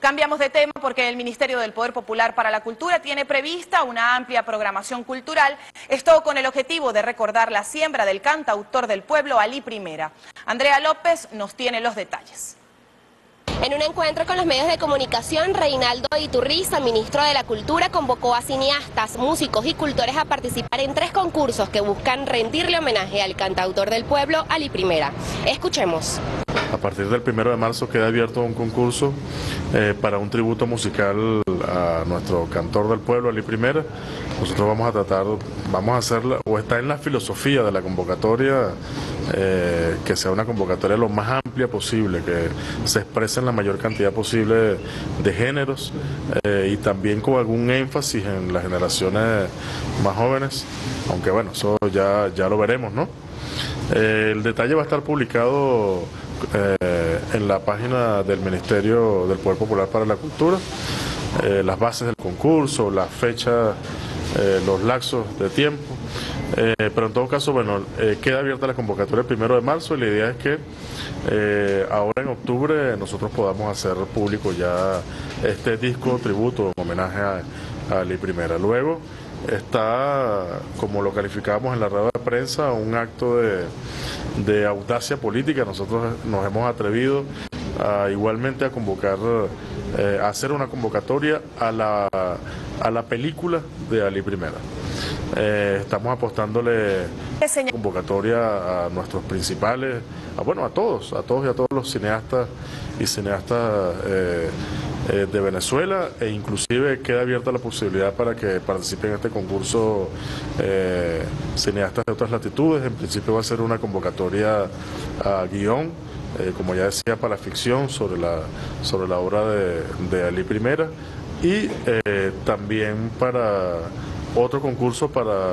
Cambiamos de tema porque el Ministerio del Poder Popular para la Cultura tiene prevista una amplia programación cultural, esto con el objetivo de recordar la siembra del cantautor del pueblo Alí Primera. Andrea López nos tiene los detalles. En un encuentro con los medios de comunicación, Reinaldo Iturriza, ministro de la Cultura, convocó a cineastas, músicos y cultores a participar en 3 concursos que buscan rendirle homenaje al cantautor del pueblo, Alí Primera. Escuchemos. A partir del 1 de marzo queda abierto un concurso para un tributo musical a nuestro cantor del pueblo, Alí Primera. Nosotros vamos a hacerla, o está en la filosofía de la convocatoria, que sea una convocatoria lo más amplia posible, que se exprese en la mayor cantidad posible de géneros y también con algún énfasis en las generaciones más jóvenes, aunque bueno, eso ya lo veremos, ¿no? El detalle va a estar publicado en la página del Ministerio del Poder Popular para la Cultura, las bases del concurso, la fecha, los lapsos de tiempo, pero en todo caso, bueno, queda abierta la convocatoria el 1 de marzo y la idea es que ahora en octubre nosotros podamos hacer público ya este disco tributo, homenaje a Alí Primera. Luego está, como lo calificamos en la rueda de prensa, un acto de audacia política. Nosotros nos hemos atrevido igualmente a convocar, a hacer una convocatoria a la película de Alí Primera. Estamos apostándole convocatoria a nuestros principales, a todos y a todos los cineastas y cineastas de Venezuela, e inclusive queda abierta la posibilidad para que participen en este concurso cineastas de otras latitudes. En principio va a ser una convocatoria a guión, como ya decía, para la ficción sobre la obra de Alí Primera, y también para otro concurso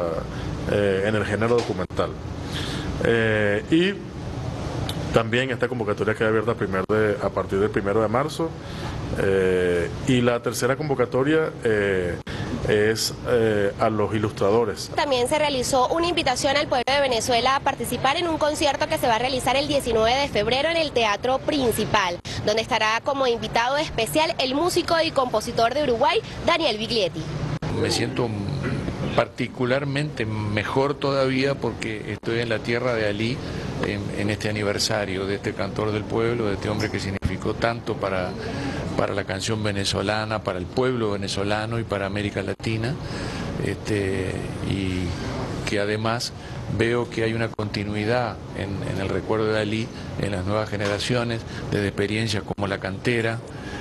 en el género documental. Y también esta convocatoria queda abierta a partir del 1 de marzo. Y la tercera convocatoria es a los ilustradores. También se realizó una invitación al pueblo de Venezuela a participar en un concierto que se va a realizar el 19 de febrero en el Teatro Principal, donde estará como invitado especial el músico y compositor de Uruguay, Daniel Biglietti. Me siento particularmente mejor todavía porque estoy en la tierra de Alí en este aniversario de este cantor del pueblo, de este hombre que significó tanto para la canción venezolana, para el pueblo venezolano y para América Latina, y que además veo que hay una continuidad en el recuerdo de Alí en las nuevas generaciones, desde experiencias como La Cantera,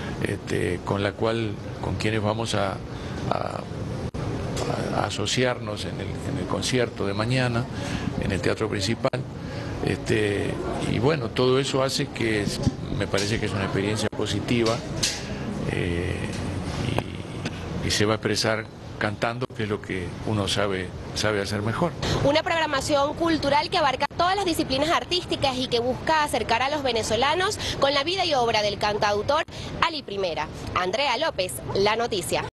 con quienes vamos a asociarnos en el concierto de mañana en el Teatro Principal, y bueno, todo eso hace que me parece que es una experiencia positiva, y se va a expresar cantando, que es lo que uno sabe hacer mejor. Una programación cultural que abarca todas las disciplinas artísticas y que busca acercar a los venezolanos con la vida y obra del cantautor Alí Primera. Andrea López, La Noticia.